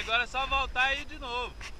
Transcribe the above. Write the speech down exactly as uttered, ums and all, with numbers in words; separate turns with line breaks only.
agora é só voltar e ir de novo.